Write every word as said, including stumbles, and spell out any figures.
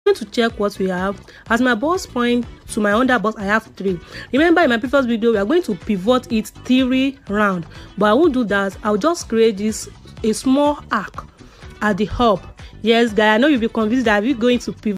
going to check what we have. As my bust point to my under bust, I have three. Remember, in my previous video, we are going to pivot it three round, but I won't do that. I'll just create this a small arc at the hub. Yes, guys, I know you'll be convinced that we're going to pivot